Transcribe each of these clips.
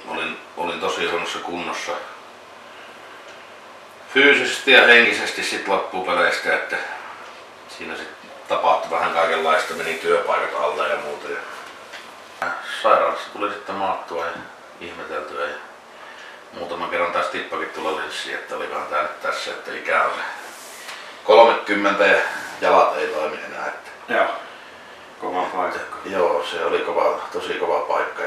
olin tosi huonossa kunnossa fyysisesti ja henkisesti sit loppupeleistä, että siinä sit tapahtui vähän kaikenlaista, meni työpaikat alta ja muuta. Ja sairaalassa tuli sitten maattua ja ihmeteltyä ja muutaman kerran taas tippakin tulla linssiin, että olikohan tää nyt tässä, että ikä on se 30 ja jalat ei toimi enää. Että joo, kova paikka. Joo, se oli tosi kova paikka.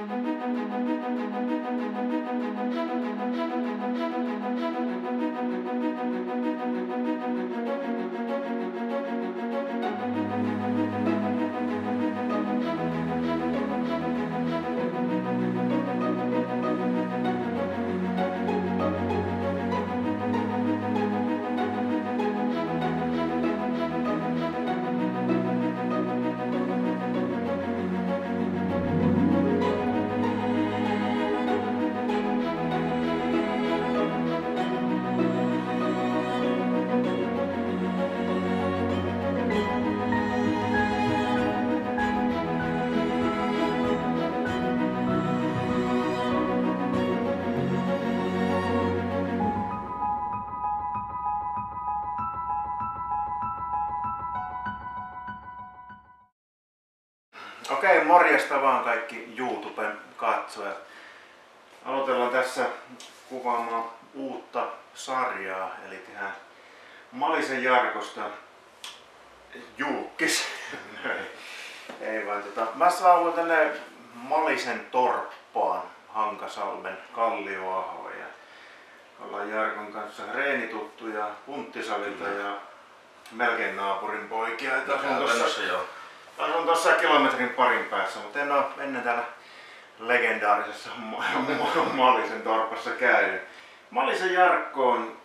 Okei, morjesta vaan kaikki YouTuben katsojat. Aloitellaan tässä kuvaamaan uutta sarjaa, eli tehdään Malisen Jarkosta Juukkis. Ei vaan mä saavuin tänne Malisen torppaan Hankasalmen Kallioahoon ja ollaan Jarkon kanssa reenituttuja Punttisalilta ja melkein naapurin poikia. Asun tuossa kilometrin parin päässä, mutta en ole ennen täällä legendaarisessa Malisen torpassa käynyt. Malisen Jarkko on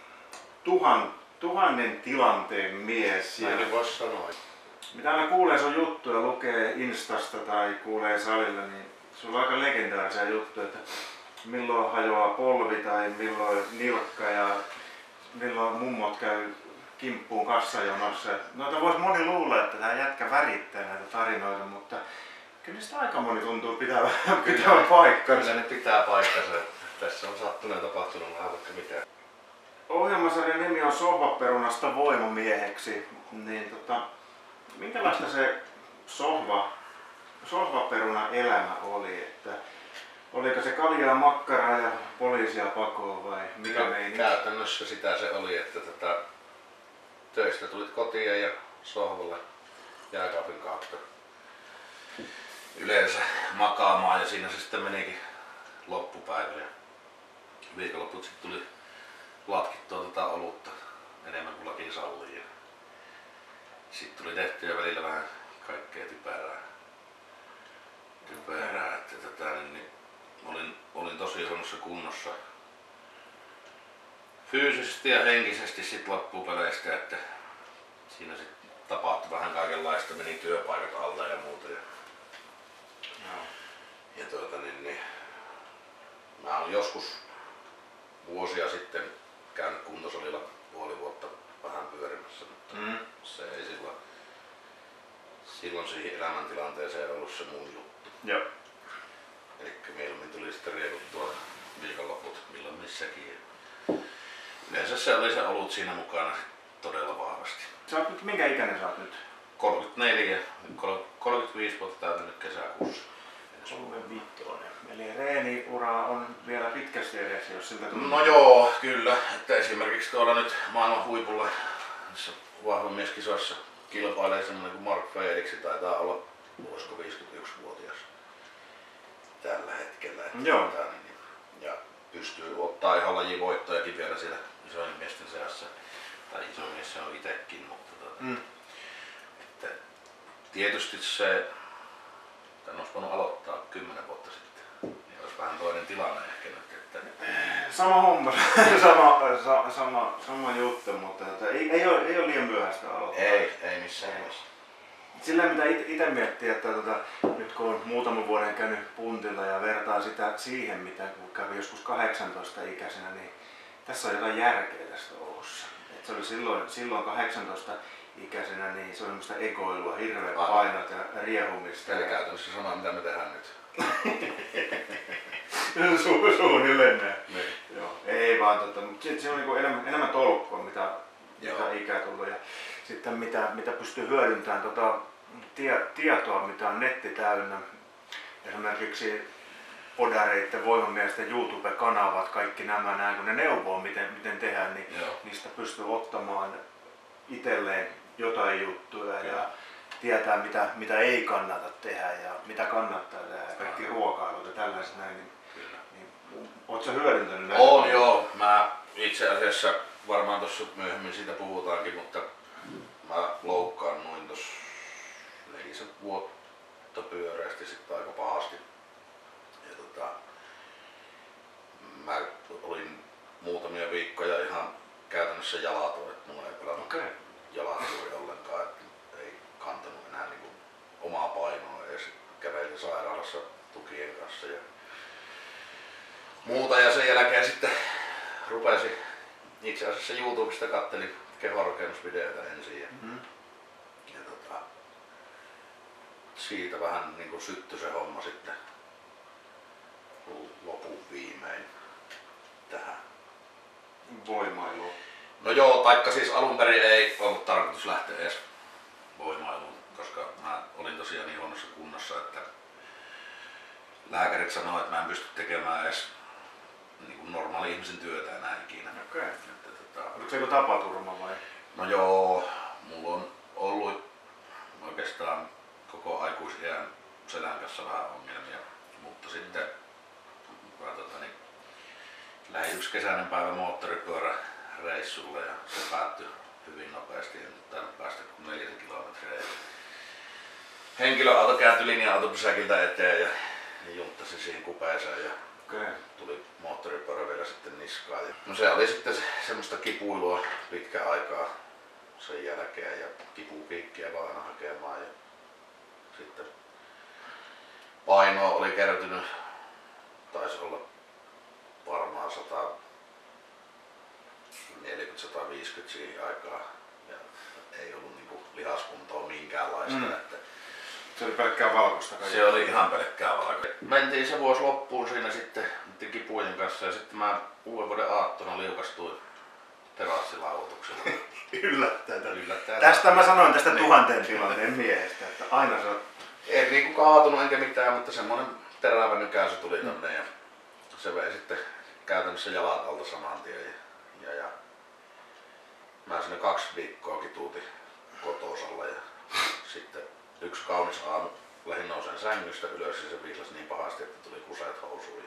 tuhannen tilanteen mies. Näin voisi sanoa. Mitä aina kuulee sun juttuja, lukee Instasta tai kuulee salilla, niin sulla on aika legendaarisia juttuja, että milloin hajoaa polvi tai milloin nilkka ja milloin mummot käy kimppuun kassajonossa. Noita vois moni luulla, että tää jätkä värittää näitä tarinoita, mutta kyllä sitä aika moni tuntuu pitävän paikkansa. Kyllä ne pitää paikkansa. Tässä on sattunut ja tapahtunut vähän vaikka mitään. Ohjelmasarjan nimi on Sohvaperunasta voimamieheksi. Niin minkälaista se sohvaperuna elämä oli? Että oliko se kaljaa, makkaraa ja poliisia pakoon vai mikä meininki? Käytännössä sitä se oli, että töistä tulit kotiin ja sohvalle jääkaapin kautta yleensä makaamaan ja siinä se sitten menikin loppupäivä. Ja viikonloput sitten tuli latkittua olutta enemmän kuin laki sallii. Sitten tuli tehtyä välillä vähän kaikkea typerää. Että olin tosi huonossa kunnossa fyysisesti ja henkisesti sit loppupeleistä, että siinä sit tapahtui vähän kaikenlaista, meni työpaikat alta ja muuta. Ja mä olin joskus vuosia sitten käynyt kuntosalilla puoli vuotta vähän pyörimässä, mutta se ei silloin siihen elämäntilanteeseen ollut se mun juttu. Joo. Elikkä mieluummin tuli sitten riekuttua viikonloput milloin missäkin. Yleensä se oli se olut siinä mukana todella vahvasti. Sä oot nyt, minkä ikäinen sä oot nyt? 34, 35 vuotta täytynyt kesäkuussa. 35. Eli reeniura on vielä pitkästi edessä, jos siltä tuntuu. No joo, kyllä. Että esimerkiksi tuolla nyt maailman huipulla vahvamieskisoissa kilpailee semmoinen kuin Mark Felix, taitaa olla, olisiko 51-vuotias tällä hetkellä. Joo. Ja pystyy ottaa ihan lajivoittojakin vielä siellä isojen miesten seassa. Tai iso mies se on itekin, mutta että tietysti se, tämän olisi voinut aloittaa 10 vuotta sitten. Niin olisi vähän toinen tilanne ehkä nyt. Että sama homma, sama juttu, mutta ei ole liian myöhäistä aloittaa. Ei missään nimessä. Sillä mitä itse miettii, että nyt kun on muutaman vuoden käynyt puntilla ja vertaa sitä siihen, mitä kun kävi joskus 18-ikäisenä, niin tässä on jotain järkeä tässä Oulussa. Et se oli silloin 18-ikäisenä, niin se oli semmoista egoilua, hirveät painot ja riehumista. Eli käytännössä sama mitä me tehdään nyt. Suunnilleen näin. Niin. Joo, ei vaan mutta se on niinku enemmän tolkkua, mitä ikää tullut. Ja sitten mitä pystyy hyödyntämään tietoa, mitä on netti täynnä. Esimerkiksi podareiden, voimamiesten YouTube-kanavat, kaikki nämä näin, kun ne neuvoo miten tehdään, niin niistä pystyy ottamaan itselleen jotain juttuja ja tietää mitä ei kannata tehdä ja mitä kannattaa tehdä, kaikki ruokailut ja tällaiset näin. Niin, ootko sä hyödyntänyt näitä? On joo, mä itse asiassa varmaan tuossa myöhemmin siitä puhutaankin, mutta mä loukkaannuin tuossa 4 vuotta pyöreästi sitten aika pahasti. Ja mä olin muutamia viikkoja ihan käytännössä jalaton, että mulla ei pelannut jalat juuri ollenkaan, että ei kantanut enää niinku omaa painoa edes. Kävelin sairaalassa tukien kanssa ja muuta, ja sen jälkeen sitten rupesin itse asiassa YouTubesta kattelin kehorakennusvideoita ensin ja siitä vähän niinku syttyi se homma sitten lopun viimein tähän voimailuun. No joo, taikka siis alun perin ei ollut tarkoitus lähteä edes voimailuun, koska mä olin tosiaan niin huonossa kunnossa, että lääkärit sanoi, että mä en pysty tekemään edes niin normaali ihmisen työtä enää ikinä. Okei. Oliko se joku tapaturma vai? No joo, mulla on ollut oikeastaan koko aikuisiän selän kanssa vähän ongelmia, mutta sitten lähdin yksi kesäinen päivä moottoripyöräreissulle ja se päättyi hyvin nopeasti, en tainnut päästä kuin 4 kilometriä. Henkilöauto kääntyi linja-autopysäkiltä eteen ja junttasi siihen kupeeseen ja tuli moottoripyörä vielä sitten niskaan. No se oli sitten semmoista kipuilua pitkän aikaa sen jälkeen ja kipupiikkiä vaan aina hakemaan ja sitten painoa oli kertynyt, taisi olla varmaan 140-150 siihen aikaan ja ei ollut niinku lihaskuntoa minkäänlaista. Että se oli pelkkää valkoista. Se oli ihan pelkkää valkoista. Mentiin se vuosi loppuun siinä sitten kipujen kanssa ja sitten mä uuden vuoden aattona liukastuin terassilauotuksella. Yllättäen. Tästä mä sanoin tästä 1000 tilanteen miehestä, että aina se on... En niinku kaatunut enkä mitään, mutta semmonen terävä nykäisy tuli tonne ja se vei sitten käytännössä jalat alta saman tien. Ja mä siinä 2 viikkoa kituutin kotosalla ja sitten yksi kaunis aamu lähdin nouseen sängystä ylös ja se viilasi niin pahasti, että tuli kuseet housuun.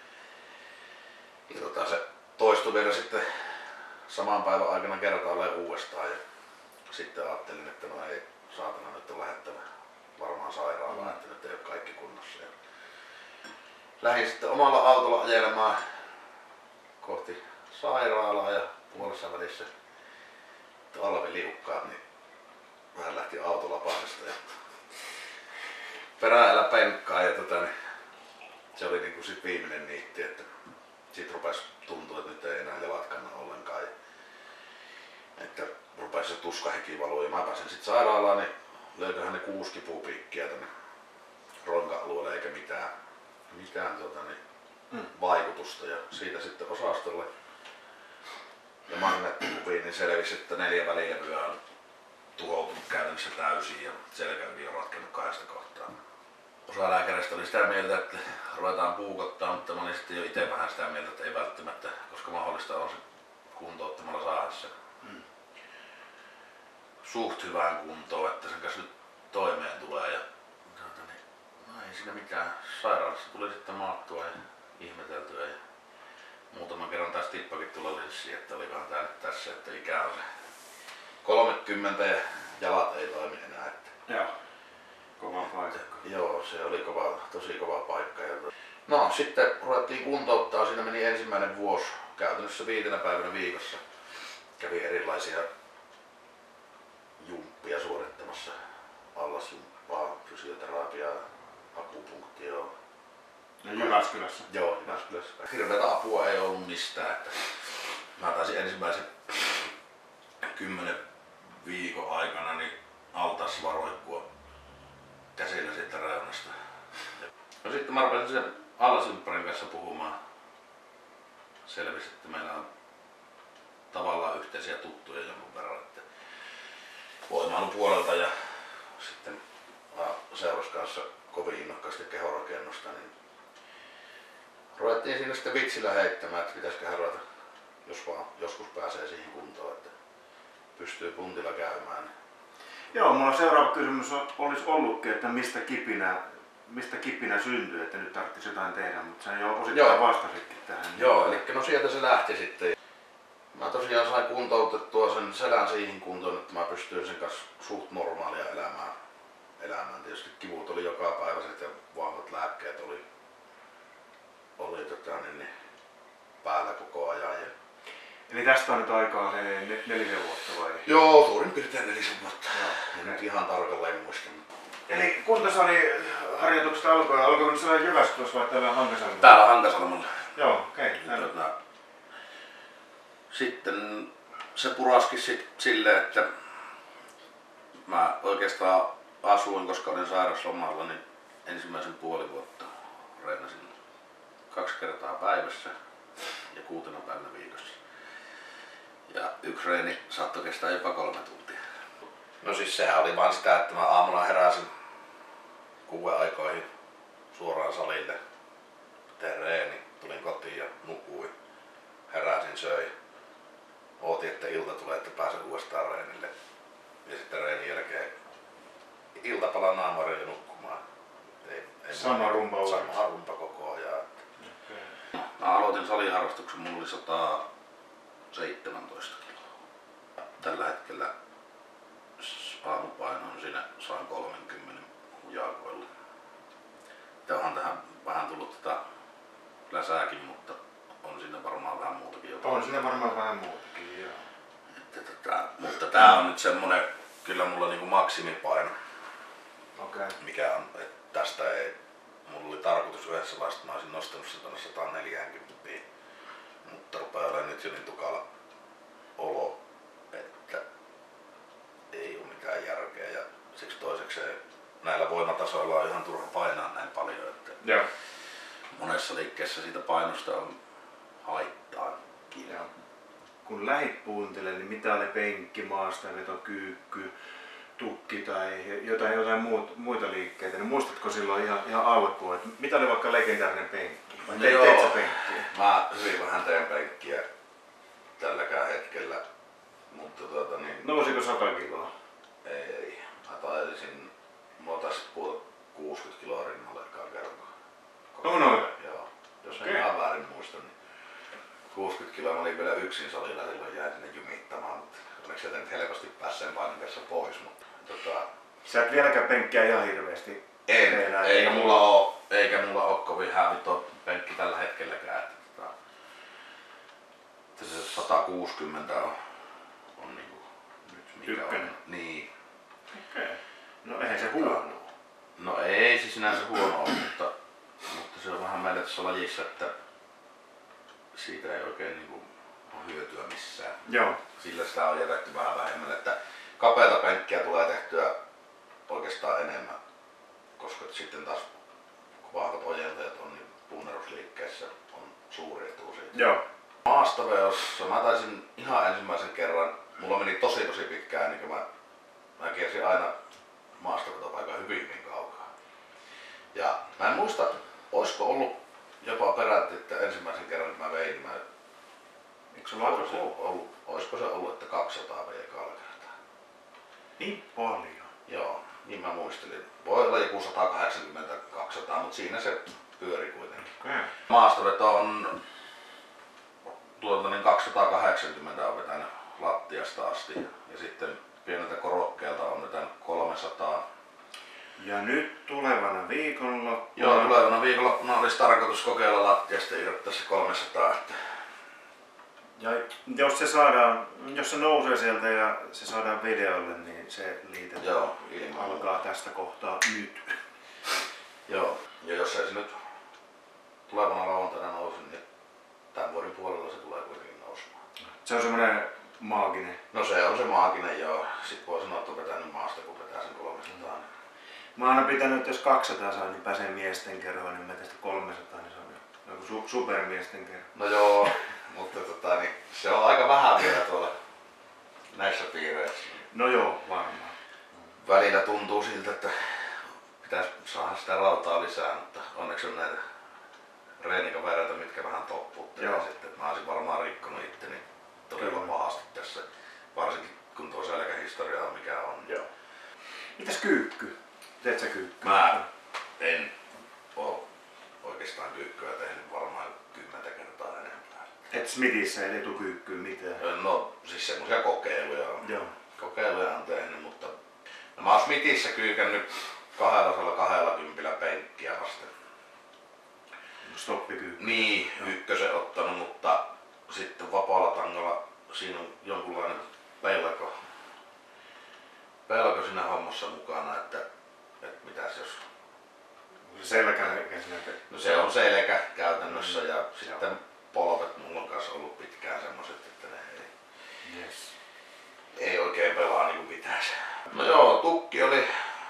Ja se toistui vielä sitten saman päivän aikana kertaalleen uudestaan ja sitten ajattelin, että no ei saatana, nyt on lähettävä varmaan sairaalaan, että nyt ei ole kaikki kunnossa. Ja lähdin sitten omalla autolla ajelemaan kohti sairaalaa ja puolessa välissä talviliukkaat, niin vähän lähti autolapasesta ja peräällä penkkaan ja niin se oli niinku sit viimeinen niitti, että sit rupes tuntua, että nyt ei enää jalat kanna ollenkaan. Ja että rupes se tuskahiki valuu ja mä pääsin sit sairaalaan, niin löytöhän ne 6 kipupiikkiä tänne ronka-alueelle eikä mitään vaikutusta ja siitä sitten osastolle ja magneettikuviin niin selvisi, että 4 välilevyä on tuhoutunut käytännössä täysin ja selkäyvi on ratkennut 2 kohtaa. Osa lääkäreistä oli sitä mieltä, että ruvetaan puukottaa, mutta mä olin sitten jo itse vähän sitä mieltä, että ei välttämättä, koska mahdollista on se kuntouttamalla saada se suht hyvään kuntoon, että sen kanssa nyt toimeen tulee. Ja, no ei siinä mitään. Sairaalassa tuli sitten maattua ja ihmeteltyä ja muutaman kerran taas tippakin tulla lissiin, että olikohan tää nyt tässä, että ikä on se 30 ja jalat ei toimi enää. Että joo, kova paikka. Joo, se oli tosi kova paikka. Ja no sitten ruvettiin kuntouttaa, siinä meni ensimmäinen vuosi käytännössä 5 päivänä viikossa. Kävi erilaisia jumppia suorittamassa, allasjumppaa, fysioterapiaa, akupunktioa. Ja Jyväskylässä? Joo, Jyväskylässä. Hirveätä apua ei ollut mistään. Että mä taisin ensimmäisen 10 viikon aikana niin altaassa roikkua käsillä siitä reunasta. No sitten mä rupesin sen Allasymppärin kanssa puhumaan. Selvisi, että meillä on tavallaan yhteisiä tuttuja jonkun verran, että voimailun puolelta ja sitten seurasi kanssa kovin innokkaasti kehorakennusta, niin ruvettiin siinä sitten vitsillä heittämään, että pitäisiköhän ruveta, jos vaan joskus pääsee siihen kuntoon, että pystyy puntilla käymään. Joo, mulla seuraava kysymys olisi ollutkin, että mistä kipinä syntyy, että nyt tarvitsisi jotain tehdä, mutta sä jo osittain vastasitkin tähän. Joo, eli no sieltä se lähti sitten. Mä tosiaan sain kuntoutettua sen selän siihen kuntoon, että mä pystyin sen kanssa suht normaalia elämään. Tietysti kivut oli jokapäiväiset ja vahvat lääkkeet oli päällä koko ajan. Eli tästä on nyt aikaa se 4 vuotta vai? Joo, suurin piirtein 4 vuotta. En nyt ihan tarkalleen muista. Eli kuntosaliharjoitukset alkoiko nyt siellä Jyväskylässä vai täällä Hankasalmella? Täällä Hankasalmella. Joo, okei. Sitten se puraski silleen, että mä oikeastaan asuin, koska olin sairauslomalla, niin ensimmäisen puoli vuotta reenasin 2 kertaa päivässä ja 6 päivänä viikossa. Ja yksi reeni saattoi kestää jopa 3 tuntia. No siis sehän oli vaan sitä, että mä aamulla heräsin 6 aikoihin suoraan salille, tein reeni, tulin kotiin ja nukuin, heräsin, söin. Ootin, että ilta tulee, että pääsen uudestaan reenille. Ja sitten reenin jälkeen iltapala naamariin ja nukkumaan. Sama rumpa koko ajan. Okay. Mä aloitin saliharrastuksen, mulla oli 117 kiloa. Tällä hetkellä aamupaino on siinä 130 jaakoilla. Onhan tähän vähän tullut tätä läsääkin, mutta on siinä varmaan vähän muutakin jotain. On siinä varmaan vähän muutakin, joo. Mutta tää on nyt semmonen, kyllä mulla niinku maksimipaino. Okay. Mikä on, että tästä ei, mulla oli tarkoitus yhdessä vaiheessa, mä olisin nostanut sen tonne 140, mutta rupeaa olemaan nyt jo niin tukala olo, että ei ole mitään järkeä ja siksi toisekseen näillä voimatasoilla on ihan turha painaa näin paljon, että joo. Monessa liikkeessä siitä painosta on haittaakin. Kun lähit puuntelemaan, niin mitä oli penkki, maastaveto, kyykky, tukki tai jotain muita liikkeitä, niin muistatko silloin ihan alkuun, että mitä oli vaikka legendaarinen penkki? Vai teit sä penkkiä? Mä hyvin vähän teen penkkiä tälläkään hetkellä, mutta Nousiko 100 kiloa? Ei. Mä taisisin, mä taisin puhuta 60 kiloa rinnallekaan kerran. Noin. Joo. Jos en ihan väärin muista, niin 60 kiloa mä olin vielä yksin salilla, silloin jäin sinne jumittamaan, mutta onneksi sieltä nyt helposti pääsi sen painon kanssa pois. Mutta, sä et vieläkään penkkiä ihan hirveästi. Eikä mulla oo kovin hävitto penkki tällä hetkelläkään. Että se 160 on niinku nyt mikä ykkönen. On. Niin. Okei. No eihän se huono. No ei se sinänsä huono ole, mutta se on vähän meillä tässä lajissa, että siitä ei oikein niinku ole hyötyä missään. Joo. Sillä sitä on jätetty vähän vähemmän, että kapeata penkkiä tulee tehtyä oikeastaan enemmän, koska sitten taas kun vahvat ojentajat on, niin punnerusliikkeessä on suuri etu siitä. Joo. Maastavedossa mä taisin ihan ensimmäisen kerran, mulla meni tosi pitkään, niin mä kiersin aina maastavetopaikan hyvin kaukaa. Ja mä en muista, olisiko ollut jopa peräti, että ensimmäisen kerran kun mä vein, olisiko se ollut, että 200 vei ekalla kertaa. Niin paljon? Joo, niin mä muistelin. Voi olla joku 180-200, mutta siinä se pyöri kuitenkin. Okay. Maastaveto on 280 on vetänyt lattiasta asti ja sitten pieneltä korokkeelta on vetänyt 300. Ja nyt tulevana viikonloppuna? Joo, tulevana viikonloppuna olisi tarkoitus kokeilla lattiasta ja irrottaa se 300. Ja jos se nousee sieltä ja se saadaan videolle, niin se liitetään. Joo, alkaa tästä kohtaa nyt. Joo, ja jos ei se nyt tulevana lauantaina nousi, niin tämän vuoden puolella se tulee kuitenkin nousemaan. Se on semmoinen maaginen. No se on se maaginen, joo. Sitten voi sanoa, että on vetänyt maasta, kun vetää sen 300. Mä oon aina pitänyt, että jos 200 saa, niin pääsee miesten kerhoon, niin mä tästä 300, niin se supermiesten kerran. No joo, mutta niin, se on aika vähän vielä tuolla näissä piireissä. No joo, varmaan. Välillä tuntuu siltä, että pitäisi saada sitä rautaa lisää, mutta onneksi on näitä reenikavereita, mitkä vähän toppuuttelee sitten. Mä olisin varmaan rikkonut itteni todella pahasti tässä, varsinkin kun tuo selkähistoria on mikä on. Joo. Mitäs kyykky? Teet sä kyykkyä? Mä en oo oikeastaan kyykkyä tehnyt varmaan 10 kertaa enempää. Et Smithissä ei etukyykkyä mitään? No siis semmosia kokeiluja on. Joo. Kokeiluja on tehnyt, mutta no, mä oon Smithissä kyykännyt 220 penkkiä vasten. Stoppikyykky. Niin, ykkösen ottanut, mutta sitten vapaalla tangalla siinä on jonkunlainen pelko siinä hommassa mukana, että mitäs jos... Se selkä mikä sinä No se on selkä käytännössä ja sitten polvet mulla on kanssa ollut pitkään semmoset, että ne ei oikein pelaa niin kuin pitäisi. No joo, tukki oli,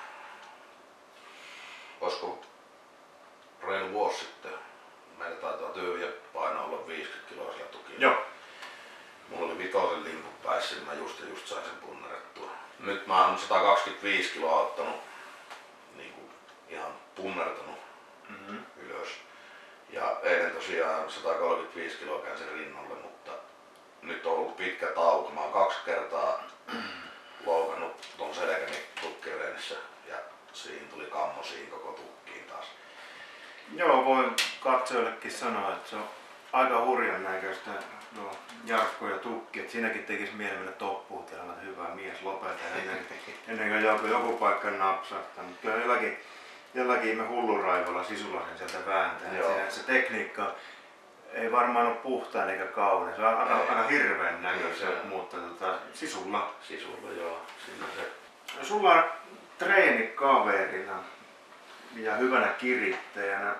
olisiko reilu vuosi sitten. Meillä taitaa tyhjä paino olla 50 kiloa sillä tukilla. Joo. Mulla oli vitosen limput päässä, niin mä just sain sen punnerettua. Nyt mä oon 125 kiloa ottanut, niin kuin ihan punnertanut ylös. Ja eilen tosiaan 135 kiloa käänsin rinnalle, mutta nyt on ollut pitkä tauko. Mä oon 2 kertaa loukannut ton selkäni tukkireenissä ja siihen tuli kammo siihen koko tukkiin taas. Joo, voin katsojillekin sanoa, että se on aika hurjan näköistä Jarkko ja tukki, että siinäkin tekisi mieli mennä toppuutella, että hyvä mies lopeta ennen kuin joku paikka napsahtaa. Mutta kyllä jollakin me hulluraivolla sisulaisen sieltä vääntää. Se tekniikka ei varmaan ole puhtaan eikä kaunis. Se on aika hirveän näköistä, mutta sisulla. Sisulla joo, siinä se. Sulla on treenikaverina ja hyvänä kirittäjänä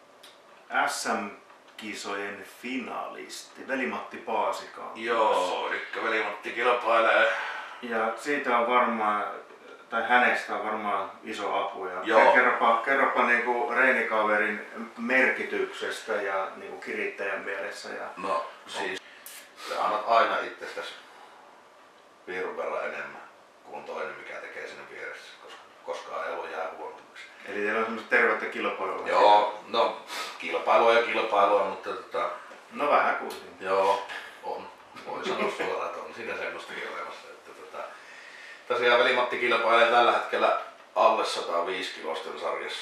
SM-kisojen finalisti, veli-Matti Paasikangas. Joo, veli-Matti kilpailee. Ja siitä on varmaan, tai hänestä on varmaan iso apu. Ja kerropa niinku reenikaverin merkityksestä ja niinku kirittäjän mielessä. Ja no siis, sä annat aina itsestäsi piirun verran enemmän kuin toinen, mikä tekee sinne vieressä, koska koskaan ei ole jää huonommaksi. Eli teillä on semmoista tervettä kilpailua? Joo, no kilpailua, mutta no vähän kuitenkin. Joo, on. Voi sanoa suoraan, että on siinä semmoistakin olemassa. Että tosiaan veli-Matti kilpailee tällä hetkellä alle 105 kilosten sarjassa.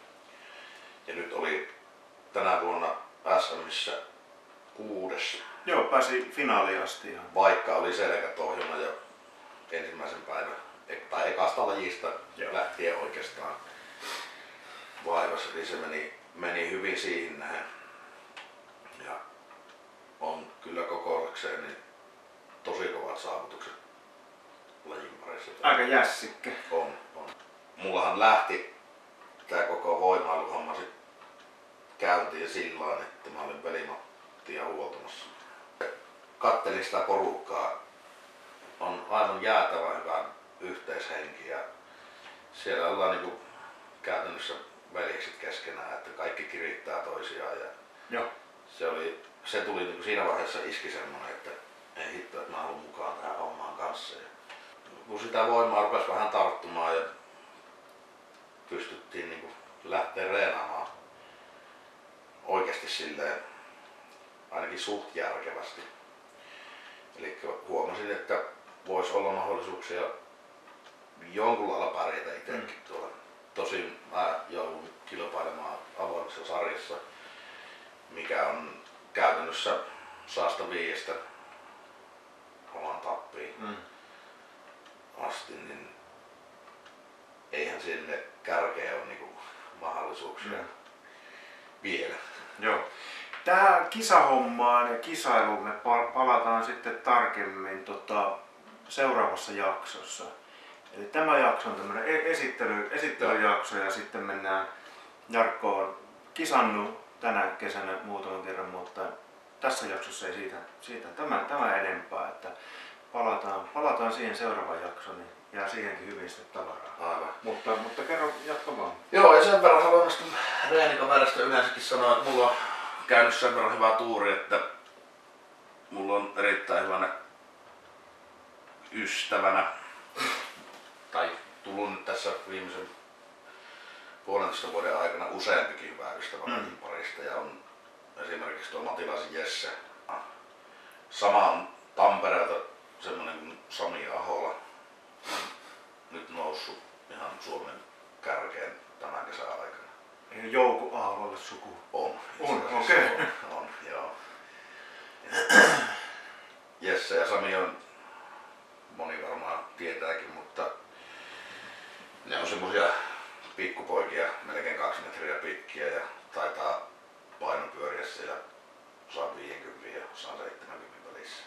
Ja nyt oli tänä vuonna SM:ssä 6. Joo, pääsi finaaliin asti ihan. Vaikka oli selkätohjona jo ensimmäisen päivän, tai ekasta lajista lähtien oikeastaan vaivas, eli se meni hyvin siihen näin. Ja on kyllä kokoisekseen niin tosi kovat saavutukset lajin parissa. Aika jässikkä. On. Mullahan lähti tää koko voimailuhomma sit käyntiin silloin, että mä olin veli-Mattia huoltamassa. Kattelin sitä porukkaa. On aivan jäätävän hyvä yhteishenki ja siellä ollaan niinku käytännössä veljekset keskenään, että kaikki kirittää toisiaan. Ja se tuli niinku siinä vaiheessa iski semmonen, että ei hitto, että mä haluan mukaan tähän hommaan kanssa. Ja kun sitä voimaa rupesi vähän tarttumaan ja pystyttiin niinku lähteä reenaamaan oikeasti silleen ainakin suht järkevästi. Eli huomasin, että voisi olla mahdollisuuksia jonkun lailla pärjätä itsekin tuolla. Tosin mä joudun kilpailemaan avoimessa sarjassa, mikä on käytännössä 105 oman tappiin asti, niin eihän sinne kärkeen ole niinku mahdollisuuksia vielä. Joo. Tähän kisahommaan ja kisailuun me palataan sitten tarkemmin seuraavassa jaksossa. Eli tämä jakso on tämmöinen esittelyjakso ja sitten mennään. Jarkko on kisannut tänä kesänä muutaman kerran, mutta tässä jaksossa ei siitä tämä enempää. Että palataan siihen seuraavaan jaksoon, niin jää siihenkin hyvin sitten tavaraa. Aivan. Mutta kerro, jatka vaan. Joo, ja sen verran haluan näistä reenikaverista yleensäkin sanoa, että mulla on käynyt sen verran hyvä tuuri, että mulla on erittäin hyvänä ystävänä, tai tullut nyt tässä viimeisen 1,5 vuoden aikana useampikin hyvä ystävä parista, ja on esimerkiksi tuo Matilaisen Jesse. Sama on Tampereelta semmonen kuin Sami Ahola, nyt noussut ihan Suomen kärkeen tämän kesän aikana. Jouko Aholalle suku? On, okei. On, joo. Jesse ja Sami on, moni varmaan tietääkin, mutta ne on semmosia pikkupoikia, melkein 2 metriä pitkiä ja taitaa paino pyöriä siellä 150 ja 170 välissä.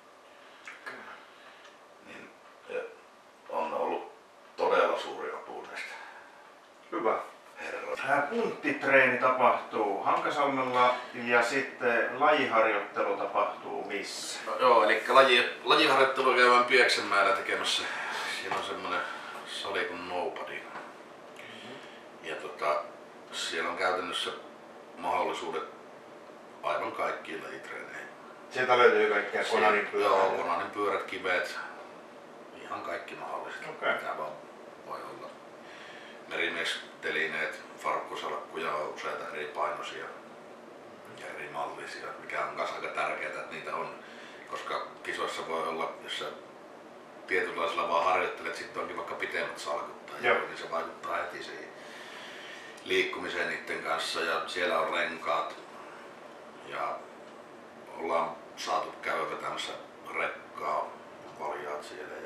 Niin on ollut todella suuri apu näistä. Hyvä. Herra. Punttitreeni tapahtuu Hankasalmella ja sitten lajiharjoittelu tapahtuu missä? No joo, eli lajiharjoittelu käydään Pieksenmäellä tekemässä. Siinä on semmonen sali kuin Nobody. Ja siellä on käytännössä mahdollisuudet aivan kaikkiin lajitreeneihin. Sieltä löytyy kaikkea Konanin pyörät? Joo, Konanin pyörät, kivet, ihan kaikki mahdolliset. Okay. Mitä vaan voi olla. Merimiestelineet, farkkusalkkuja, useita eri painoisia ja eri mallisia, mikä on myös aika tärkeää, että niitä on, koska kisoissa voi olla, jos sä tietynlaisella vaan harjoittelet, sitten onkin vaikka pitemmät salkut tai joku, niin se vaikuttaa heti siihen liikkumiseen niiden kanssa, ja siellä on renkaat ja ollaan saatu käydä vetämässä rekkaa, valjaat siellä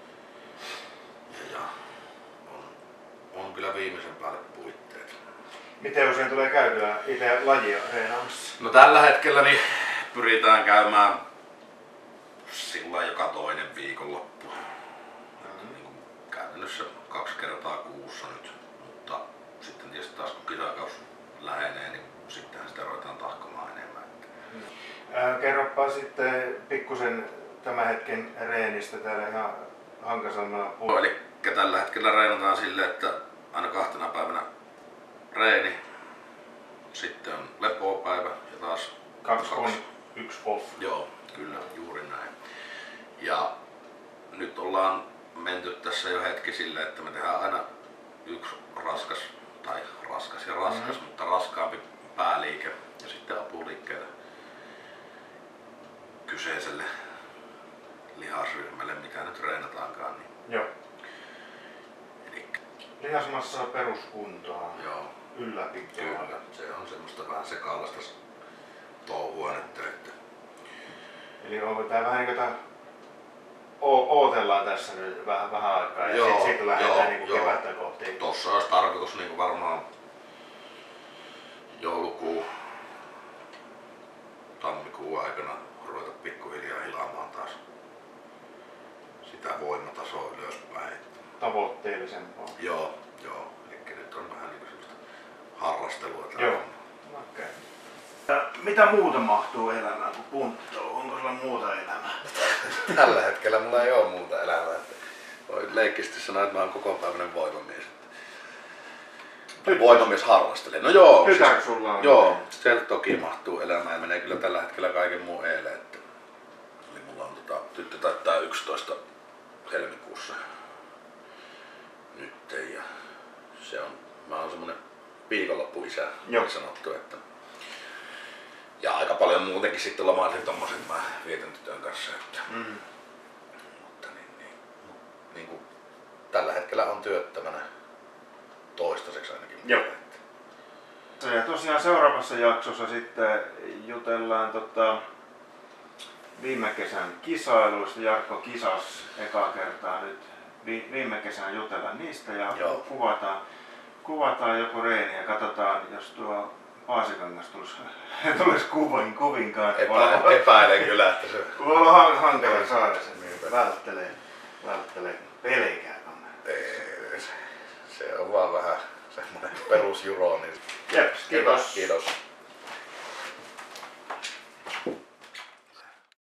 ja on kyllä viimeisen päälle puitteet. Miten usein tulee käytyä itse lajia reenaamassa? No tällä hetkellä niin pyritään käymään sillä joka toinen viikonloppu. Niin kuin käytännössä 2 kertaa kuussa nyt, mutta sitten tietysti taas kun kisakaus lähenee, niin sittenhän sitä ruvetaan tahkomaan enemmän. Kerropa sitten pikkusen tämän hetken reenistä täällä ihan Hankasalmella. Eli tällä hetkellä reenataan silleen, että aina 2 päivänä reeni, sitten on lepopäivä ja taas 2 on, 1 off. Joo, kyllä, juuri näin. Ja nyt ollaan menty tässä jo hetki silleen, että me tehdään aina 1 raskas, mutta raskaampi pääliike ja sitten apuliikkeitä kyseiselle lihasryhmälle, mitä nyt reenataankaan. Niin. Joo. Elikkä, lihasmassaa peruskuntoa, joo, ylläpitoa. kyllä, se on semmoista vähän sekalaista touhua nyt. Eli onko tää vähän niin kuin ootellaan tässä nyt vähän aikaa ja sitten lähdetään niin kevättä kohti? Tossa olisi tarkoitus niin varmaan joulukuu, tammikuun aikana ruveta pikkuhiljaa hilaamaan taas sitä voimatasoa ylöspäin. Tavoitteellisempaa. Joo. Eli nyt on vähän niin kuin semmoista harrastelua. Joo. Okay. Mitä muuta mahtuu elämään kuin punttou? Onko sulla muuta elämää? Tällä hetkellä mulla ei ole muuta elämää. Voi leikkisti sanoa, että mä oon kokopäiväinen voimamies. Voimamies harrastelee. No joo. Tytär sulla on? Joo, se toki mahtuu elämään ja menee kyllä tällä hetkellä kaiken muun eilen. Eli mulla on tyttö täyttää 11 helmikuussa nyt ja se on, mä oon semmonen viikonloppuisä niin sanottu, että ja aika paljon muutenkin sitten lomaisin tommoset mä vietän tytön kanssa, että mutta niin kuin tällä hetkellä on työttömänä toistaiseksi ainakin. Joo. Ja tosiaan seuraavassa jaksossa sitten jutellaan viime kesän kisailuista. Jarkko kisas ekaa kertaa nyt viime kesänä, jutellaan niistä ja kuvataan joku reeni ja katsotaan, jos tuo Paasikangas tulisi kuvin kanssa. Epäilen kyllä, että se voi olla hankala saada sen, niin välttelee pelkää tonne. Se on vaan vähän semmoinen perusjuro. Niin Jeps, kiitos. Kiitos.